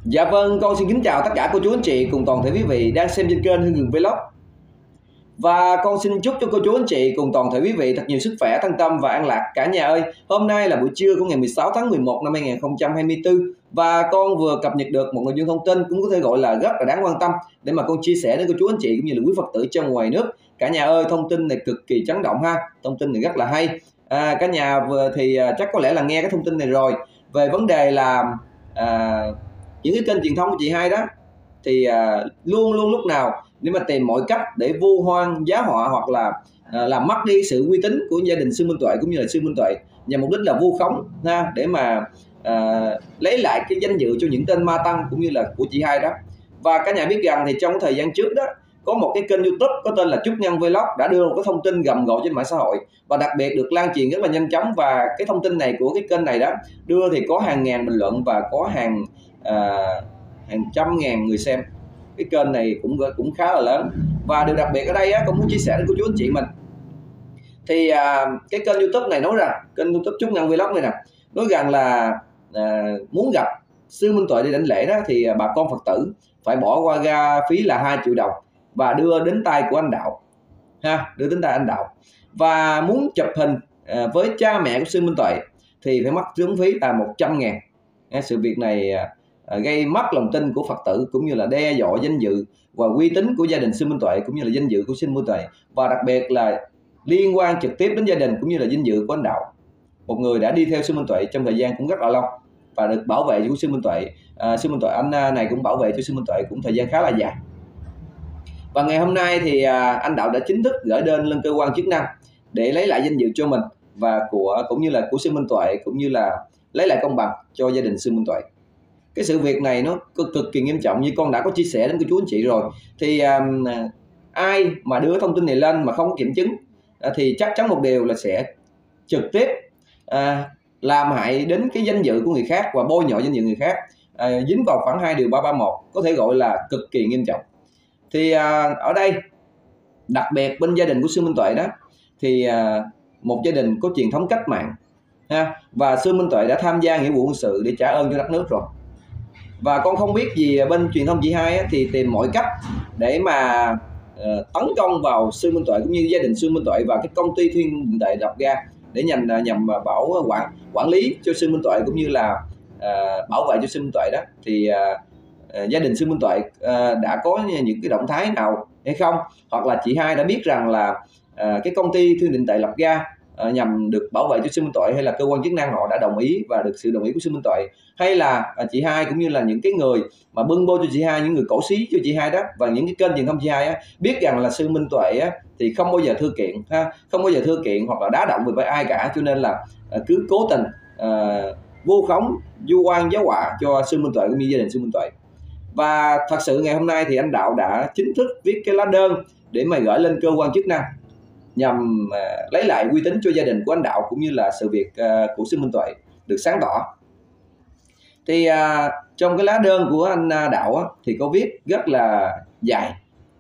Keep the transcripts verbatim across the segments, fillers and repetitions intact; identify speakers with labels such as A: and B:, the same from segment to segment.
A: Dạ vâng, con xin kính chào tất cả cô chú anh chị cùng toàn thể quý vị đang xem trên kênh Hưng Gừng Vlog. Và con xin chúc cho cô chú anh chị cùng toàn thể quý vị thật nhiều sức khỏe, thân tâm và an lạc cả nhà ơi. Hôm nay là buổi trưa của ngày mười sáu tháng mười một năm hai nghìn không trăm hai mươi tư và con vừa cập nhật được một nội dung thông tin cũng có thể gọi là rất là đáng quan tâm để mà con chia sẻ đến cô chú anh chị cũng như là quý Phật tử trong ngoài nước. Cả nhà ơi, thông tin này cực kỳ chấn động ha, thông tin này rất là hay. À, cả nhà vừa thì chắc có lẽ là nghe cái thông tin này rồi về vấn đề là à, những cái kênh truyền thông của chị hai đó thì à, luôn luôn lúc nào nếu mà tìm mọi cách để vu hoan giá họa hoặc là à, làm mất đi sự uy tín của gia đình Sư Minh Tuệ cũng như là Sư Minh Tuệ, nhằm mục đích là vu khống ha, để mà à, lấy lại cái danh dự cho những tên ma tăng cũng như là của chị hai đó. Và cả nhà biết rằng thì trong thời gian trước đó có một cái kênh YouTube có tên là Trúc Nhân Vlog đã đưa một cái thông tin rầm rộ trên mạng xã hội và đặc biệt được lan truyền rất là nhanh chóng. Và cái thông tin này của cái kênh này đó đưa thì có hàng ngàn bình luận và có hàng à, hàng trăm ngàn người xem. Cái kênh này cũng cũng khá là lớn. Và điều đặc biệt ở đây á, con muốn chia sẻ đến cô chú anh chị mình thì à, cái kênh YouTube này nói rằng kênh YouTube Trúc Nhân Vlog này nè nói rằng là à, muốn gặp Sư Minh Tuệ đi đảnh lễ đó thì bà con Phật tử phải bỏ qua ga phí là hai triệu đồng và đưa đến tay của anh Đạo ha, đưa đến tay anh Đạo. Và muốn chụp hình à, với cha mẹ của Sư Minh Tuệ thì phải mất phí phí là một trăm ngàn. Sự việc này à, gây mất lòng tin của Phật tử cũng như là đe dọa danh dự và uy tín của gia đình Sư Minh Tuệ cũng như là danh dự của Sư Minh Tuệ, và đặc biệt là liên quan trực tiếp đến gia đình cũng như là danh dự của anh Đạo, một người đã đi theo Sư Minh Tuệ trong thời gian cũng rất là lâu và được bảo vệ của Sư Minh Tuệ. À, Sư Minh Tuệ anh này cũng bảo vệ cho Sư Minh Tuệ cũng thời gian khá là dài. Và ngày hôm nay thì à, anh Đạo đã chính thức gửi đơn lên cơ quan chức năng để lấy lại danh dự cho mình và của cũng như là của Sư Minh Tuệ, cũng như là lấy lại công bằng cho gia đình Sư Minh Tuệ. Cái sự việc này nó cực, cực kỳ nghiêm trọng, như con đã có chia sẻ đến cô chú anh chị rồi. Thì à, ai mà đưa thông tin này lên mà không có kiểm chứng à, thì chắc chắn một điều là sẽ trực tiếp à, làm hại đến cái danh dự của người khác và bôi nhọ danh dự người khác, à, dính vào khoảng hai điều ba trăm ba mươi mốt, có thể gọi là cực kỳ nghiêm trọng. Thì à, ở đây đặc biệt bên gia đình của Sư Minh Tuệ đó thì à, một gia đình có truyền thống cách mạng ha, và Sư Minh Tuệ đã tham gia nghĩa vụ quân sự để trả ơn cho đất nước rồi. Và con không biết gì bên truyền thông chị hai á, thì tìm mọi cách để mà uh, tấn công vào Sư Minh Tuệ cũng như gia đình Sư Minh Tuệ và cái công ty Thiên Định Tệ đập ra để nhằm nhằm bảo quản quản lý cho Sư Minh Tuệ cũng như là uh, bảo vệ cho Sư Minh Tuệ đó. Thì uh, uh, gia đình Sư Minh Tuệ uh, đã có những cái động thái nào hay không, hoặc là chị hai đã biết rằng là uh, cái công ty Thiên Định Tệ lập ra uh, nhằm được bảo vệ cho Sư Minh Tuệ, hay là cơ quan chức năng họ đã đồng ý và được sự đồng ý của Sư Minh Tuệ, hay là chị hai cũng như là những cái người mà bưng bô cho chị hai, những người cổ xí cho chị hai đó và những cái kênh truyền thông chị hai á, biết rằng là Sư Minh Tuệ á, thì không bao giờ thư kiện ha, không bao giờ thư kiện hoặc là đá động về với ai cả, cho nên là uh, cứ cố tình uh, vu khống, vu oan giáo họa cho Sư Minh Tuệ cũng như gia đình Sư Minh Tuệ. Và thật sự ngày hôm nay thì anh Đạo đã chính thức viết cái lá đơn để mà gửi lên cơ quan chức năng nhằm uh, lấy lại uy tín cho gia đình của anh Đạo cũng như là sự việc uh, của Sư Minh Tuệ được sáng tỏ. Thì à, trong cái lá đơn của anh Đạo á, thì có viết rất là dài,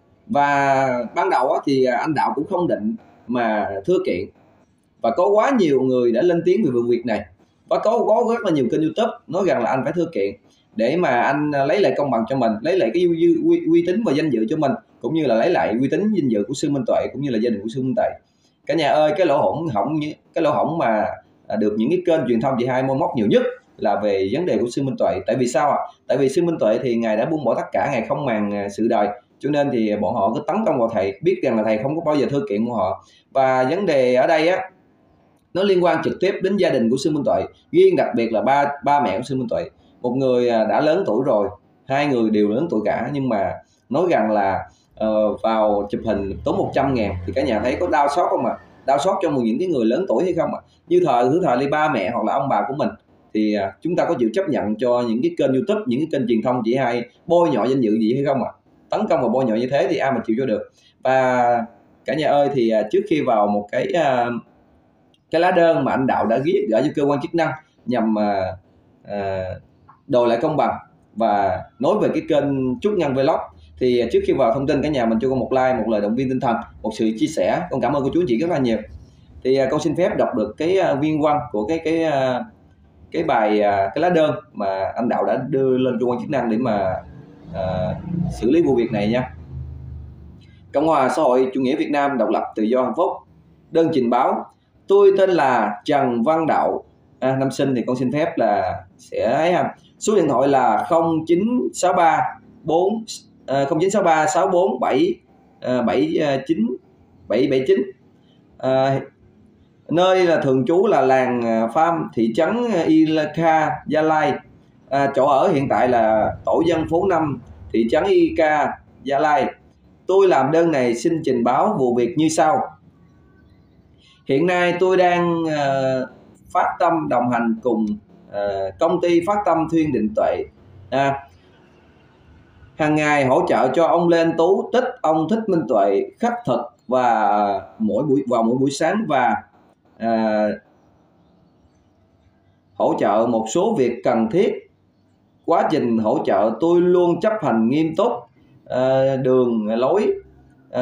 A: và ban đầu á, thì anh Đạo cũng không định mà thưa kiện, và có quá nhiều người đã lên tiếng về vụ việc này, và có, có rất là nhiều kênh YouTube nói rằng là anh phải thưa kiện để mà anh lấy lại công bằng cho mình, lấy lại cái uy, uy, uy tín và danh dự cho mình, cũng như là lấy lại uy tín danh dự của Sư Minh Tuệ cũng như là gia đình của Sư Minh Tuệ. Cả nhà ơi, cái lỗ hổng hỏng cái lỗ hổng mà được những cái kênh truyền thông chị hai môi móc nhiều nhất là về vấn đề của Sư Minh Tuệ. Tại vì sao ạ? À? Tại vì Sư Minh Tuệ thì ngài đã buông bỏ tất cả, ngài không màng sự đời, cho nên thì bọn họ cứ tấn công vào thầy, biết rằng là thầy không có bao giờ thư kiện của họ. Và vấn đề ở đây á, nó liên quan trực tiếp đến gia đình của Sư Minh Tuệ, riêng đặc biệt là ba ba mẹ của Sư Minh Tuệ. Một người đã lớn tuổi rồi, hai người đều lớn tuổi cả, nhưng mà nói rằng là uh, vào chụp hình tốn một trăm ngàn thì cả nhà thấy có đau xót không ạ? À? Đau xót cho một những cái người lớn tuổi hay không ạ? À? Như thời thứ thời đi ba mẹ hoặc là ông bà của mình thì chúng ta có chịu chấp nhận cho những cái kênh YouTube, những cái kênh truyền thông chị hai bôi nhọ danh dự gì hay không ạ? À? Tấn công và bôi nhọ như thế thì ai mà chịu cho được. Và cả nhà ơi, thì trước khi vào một cái cái lá đơn mà anh Đạo đã viết gửi cho cơ quan chức năng nhằm uh, đòi lại công bằng và nói về cái kênh Trúc Nhân Vlog, thì trước khi vào thông tin, cả nhà mình cho con một like, một lời động viên tinh thần, một sự chia sẻ. Con cảm ơn cô chú anh chị rất là nhiều. Thì con xin phép đọc được cái viên văn của cái cái cái bài cái lá đơn mà anh Đạo đã đưa lên cơ quan chức năng để mà à, xử lý vụ việc này nha. Cộng hòa xã hội chủ nghĩa Việt Nam độc lập tự do hạnh phúc. Đơn trình báo: tôi tên là Trần Văn Đạo, à, năm sinh thì con xin phép là sẽ ấy ha. Số điện thoại là không chín sáu ba bốn không chín sáu ba sáu bốn bảy bảy chín bảy bảy chín. À, nơi là thường trú là làng Pham, thị trấn Ilaka, Gia Lai. À, chỗ ở hiện tại là tổ dân phố năm, thị trấn Ilaka, Gia Lai. Tôi làm đơn này xin trình báo vụ việc như sau. Hiện nay tôi đang uh, phát tâm đồng hành cùng uh, công ty Phát Tâm Thuyên Định Tuệ, à, hàng ngày hỗ trợ cho ông Lê Anh Tú, Tích, ông Thích Minh Tuệ khắc thực và mỗi buổi vào mỗi buổi sáng và uh, hỗ trợ một số việc cần thiết. Quá trình hỗ trợ tôi luôn chấp hành nghiêm túc uh, đường lối, uh,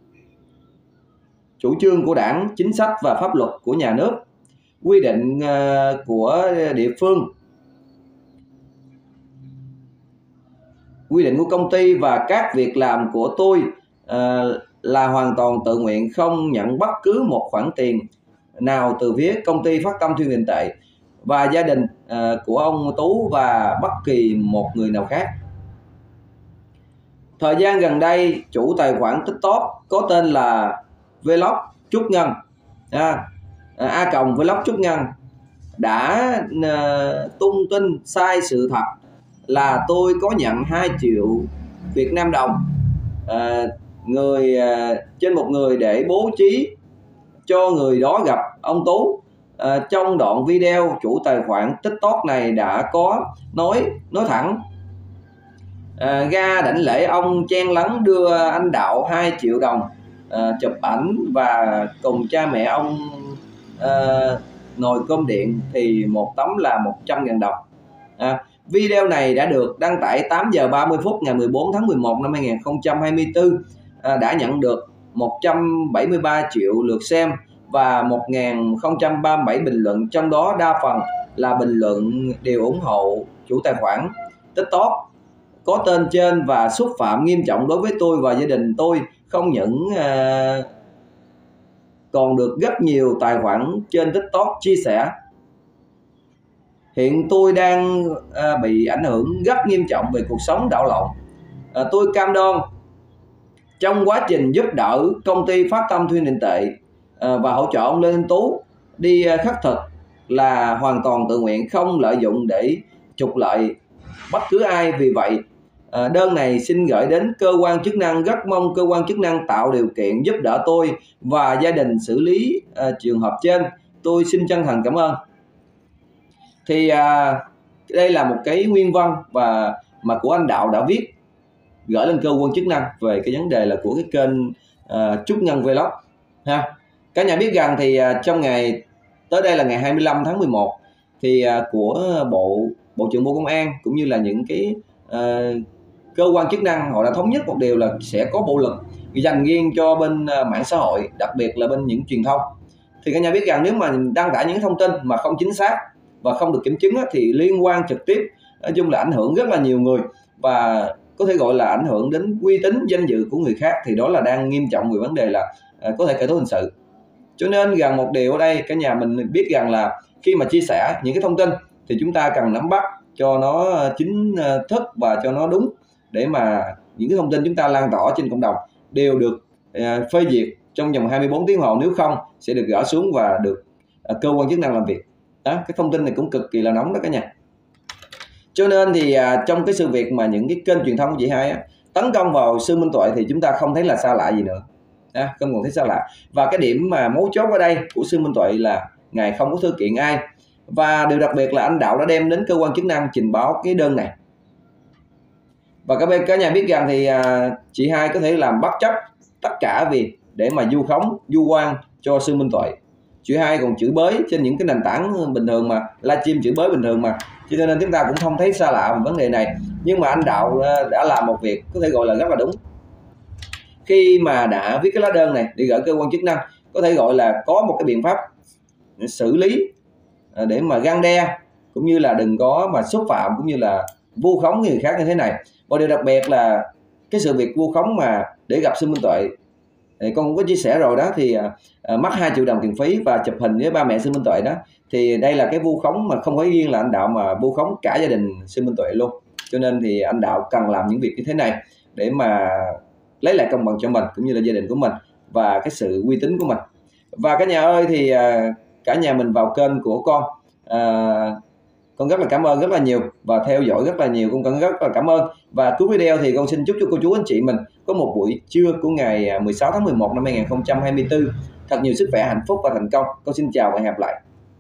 A: chủ trương của Đảng, chính sách và pháp luật của nhà nước, quy định uh, của địa phương, quy định của công ty, và các việc làm của tôi uh, là hoàn toàn tự nguyện, không nhận bất cứ một khoản tiền nào từ phía công ty Phát Tâm Thuyên Định Tuệ và gia đình uh, của ông Tú và bất kỳ một người nào khác. Thời gian gần đây, chủ tài khoản TikTok có tên là Vlog Trúc Ngân, à, a còng Vlog Trúc Ngân đã uh, tung tin sai sự thật là tôi có nhận hai triệu Việt Nam đồng uh, người uh, trên một người để bố trí cho người đó gặp ông Tú. Uh, trong đoạn video, chủ tài khoản TikTok này đã có nói nói thẳng uh, ga đảnh lễ ông chen lấn đưa anh Đạo hai triệu đồng, uh, chụp ảnh và cùng cha mẹ ông uh, nồi cơm điện thì một tấm là một trăm nghìn đồng. À, video này đã được đăng tải tám giờ ba mươi phút ngày mười bốn tháng mười một năm hai nghìn không trăm hai mươi tư, à, đã nhận được một trăm bảy mươi ba triệu lượt xem và một nghìn không trăm ba mươi bảy bình luận, trong đó đa phần là bình luận đều ủng hộ chủ tài khoản TikTok có tên trên và xúc phạm nghiêm trọng đối với tôi và gia đình tôi. Không những à, còn được rất nhiều tài khoản trên TikTok chia sẻ. Hiện tôi đang à, bị ảnh hưởng rất nghiêm trọng về cuộc sống đảo lộn. À, tôi cam đoan trong quá trình giúp đỡ công ty Phát Tâm Thuyên Định Tuệ à, và hỗ trợ ông Lê Anh Tú đi à, khắc thực là hoàn toàn tự nguyện, không lợi dụng để trục lợi bất cứ ai. Vì vậy à, đơn này xin gửi đến cơ quan chức năng, rất mong cơ quan chức năng tạo điều kiện giúp đỡ tôi và gia đình xử lý à, trường hợp trên. Tôi xin chân thành cảm ơn. Thì à, đây là một cái nguyên văn và mà của anh Đạo đã viết gửi lên cơ quan chức năng về cái vấn đề là của cái kênh à, Trúc Ngân Vlog ha. Cả nhà biết rằng thì à, trong ngày tới đây là ngày hai mươi lăm tháng mười một thì à, của bộ bộ trưởng Bộ Công an cũng như là những cái à, cơ quan chức năng họ đã thống nhất một điều là sẽ có bộ luật dành riêng cho bên à, mạng xã hội, đặc biệt là bên những truyền thông. Thì cả nhà biết rằng nếu mà đăng tải những thông tin mà không chính xác và không được kiểm chứng thì liên quan trực tiếp, nói chung là ảnh hưởng rất là nhiều người và có thể gọi là ảnh hưởng đến uy tín danh dự của người khác, thì đó là đang nghiêm trọng về vấn đề là à, có thể khởi tố hình sự. Cho nên gần một điều ở đây cả nhà mình biết rằng là khi mà chia sẻ những cái thông tin thì chúng ta cần nắm bắt cho nó chính thức và cho nó đúng, để mà những cái thông tin chúng ta lan tỏa trên cộng đồng đều được à, phê duyệt trong vòng hai mươi bốn tiếng hồ, nếu không sẽ được gỡ xuống và được à, cơ quan chức năng làm việc. Đó, cái thông tin này cũng cực kỳ là nóng đó cả nhà. Cho nên thì à, trong cái sự việc mà những cái kênh truyền thông của chị Hai á, tấn công vào Sư Minh Tuệ thì chúng ta không thấy là xa lạ gì nữa, à, không còn thấy xa lạ. Và cái điểm mà mấu chốt ở đây của Sư Minh Tuệ là ngài không có thư kiện ai, và điều đặc biệt là anh Đạo đã đem đến cơ quan chức năng trình báo cái đơn này. Và các bên cả nhà biết rằng thì à, chị Hai có thể làm bất chấp tất cả việc để mà vu khống, vu oan cho Sư Minh Tuệ. Chị Hai còn chửi bới trên những cái nền tảng bình thường mà, livestream chửi bới bình thường mà, cho nên chúng ta cũng không thấy xa lạ về vấn đề này. Nhưng mà anh Đạo đã làm một việc có thể gọi là rất là đúng, khi mà đã viết cái lá đơn này đi gửi cơ quan chức năng, có thể gọi là có một cái biện pháp xử lý để mà răn đe cũng như là đừng có mà xúc phạm cũng như là vu khống người khác như thế này. Một điều đặc biệt là cái sự việc vu khống mà để gặp Sư Minh Tuệ thì con cũng có chia sẻ rồi đó, thì uh, mất hai triệu đồng tiền phí và chụp hình với ba mẹ Sư Minh Tuệ đó, thì đây là cái vu khống mà không phải riêng là anh Đạo mà vu khống cả gia đình Sư Minh Tuệ luôn. Cho nên thì anh Đạo cần làm những việc như thế này để mà lấy lại công bằng cho mình cũng như là gia đình của mình và cái sự uy tín của mình. Và cả nhà ơi, thì uh, cả nhà mình vào kênh của con, uh, con rất là cảm ơn rất là nhiều và theo dõi rất là nhiều, con cần rất là cảm ơn. Và cuối video thì con xin chúc cho cô chú anh chị mình có một buổi trưa của ngày mười sáu tháng mười một năm hai nghìn không trăm hai mươi tư thật nhiều sức khỏe, hạnh phúc và thành công. Con xin chào và hẹn gặp lại.